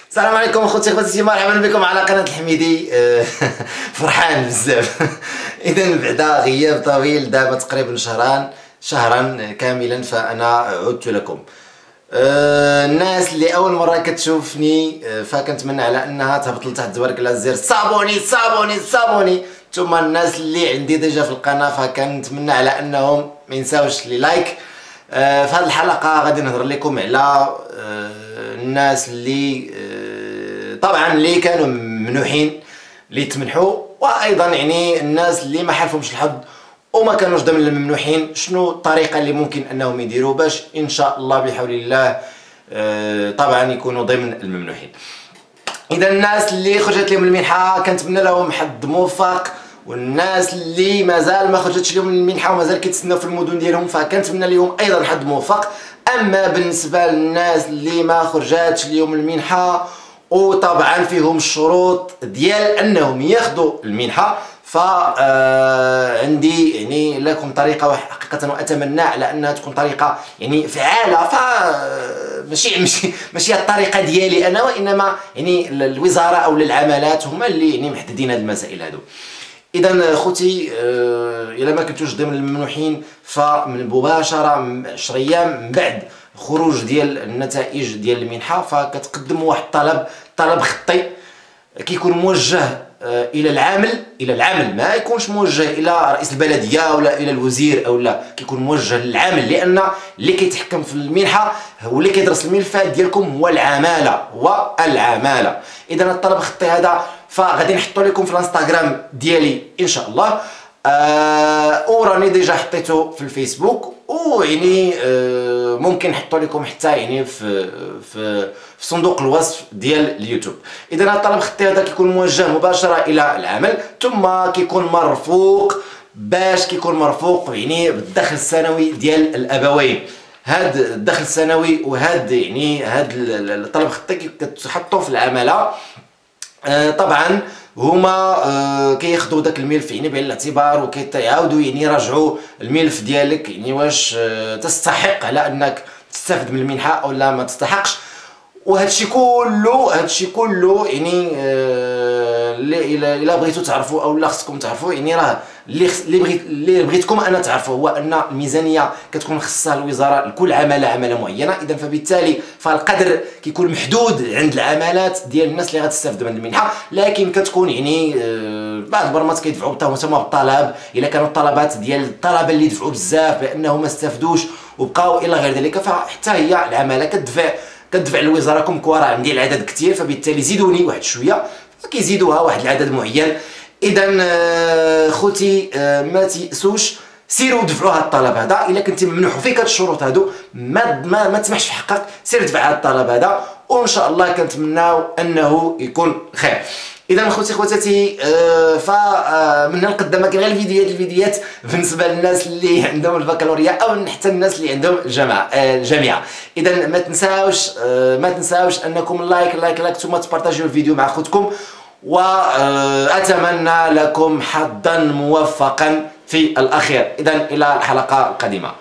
السلام عليكم اخوتي اخواتي، مرحبا بكم على قناه الحميدي. فرحان بزاف. اذا بعد غياب طويل دابا تقريبا شهرا كاملا فانا عدت لكم. الناس اللي اول مره كتشوفني فكنتمنى على انها تهبط لتحت تبارك الله الزر صابوني. ثم الناس اللي عندي ديجا في القناه فكنتمنى على انهم ما ينساوش لي لايك. في هذه الحلقه غادي نهضر لكم على الناس اللي طبعا اللي كانوا ممنوحين اللي تمنحوا، وايضا يعني الناس اللي ما حالفهمش الحظ وما كانوش ضمن الممنوحين. شنو الطريقه اللي ممكن انهم يديروا باش ان شاء الله بحول الله طبعا يكونوا ضمن الممنوحين. اذا الناس اللي خرجت لهم المنحه كنتمنى لهم حظ موفق، والناس اللي مازال ما خرجتش لهم المنحه ومازال كيتسناو في المدن ديالهم فكنتمنى لهم ايضا حظ موفق. اما بالنسبه للناس اللي ما خرجاتش لهم المنحه وطبعا فيهم الشروط ديال انهم ياخذوا المنحه، عندي يعني لكم طريقه حقيقه واتمنى على انها تكون طريقه يعني فعاله. ماشي الطريقه ديالي انا، وانما يعني الوزاره او العمالات هما اللي يعني محددين هذه المسائل هذو. اذا خوتي الا ما كنتوش ضمن الممنوحين فمن مباشره 10 ايام من بعد خروج ديال النتائج ديال المنحه فكتقدموا واحد طلب خطي كيكون موجه الى العامل ما يكونش موجه الى رئيس البلديه ولا الى الوزير او لا، كيكون موجه للعامل، لان اللي كيتحكم في المنحه هو اللي كيدرس الملفات ديالكم هو العماله. اذا الطلب الخطي هذا فغادي نحطو لكم في الانستغرام ديالي ان شاء الله، وراني ديجا حطيته في الفيسبوك، ويعني ممكن نحطو لكم حتى يعني في صندوق الوصف ديال اليوتيوب. اذا الطلب الخطي هذا كيكون موجه مباشره الى العمل، ثم كيكون مرفوق يعني بالدخل السنوي ديال الابوين. هاد الدخل السنوي وهاد يعني هاد الطلب الخطي كتحطوا في العماله. طبعا هما كياخذوا داك الملف يعني بعين الاعتبار وكيعاودوا يعني يراجعوا الملف ديالك يعني واش تستحق على انك تستافد من المنحه او لا ما تستحقش. وهادشي كله يعني الا بغيتوا تعرفوا او لا خصكم تعرفوا يعني راه اللي بغيتكم انا تعرفوا هو ان الميزانيه كتكون خصها الوزاره لكل عماله معينه. اذا فبالتالي فالقدر كيكون محدود عند العمالات ديال الناس اللي غتستافد من المنحه، لكن كتكون يعني بعض البرامات كيدفعوا تما بالطلب الا كانوا الطلبات ديال الطلبه اللي دفعوا بزاف بانهم ما استافدوش وبقاو الى غير ذلك، فحتى هي العماله كتدفع للوزاره كوم كوا راه عندي العدد كثير فبالتالي زيدوني واحد شويه، كيزيدوها واحد العدد معين. اذا خوتي ما تيأسوش، سيروا دفعوا هذا الطلب هذا. الا كنتي ممنوح وفيك هاد الشروط هادو ما تسمحش في حقك، سير دفع هذا الطلب هذا وان شاء الله كنتمناو انه يكون خير. اذا خوتي خواتاتي من هنا لقدام كاين غير الفيديوهات بالنسبه للناس اللي عندهم البكالوريا او حتى الناس اللي عندهم الجامعه. اذا ما تنساوش انكم لايك ثم تبارطاجيو الفيديو مع خوتكم، واتمنى لكم حظا موفقا في الاخير. اذا الى الحلقه القادمه.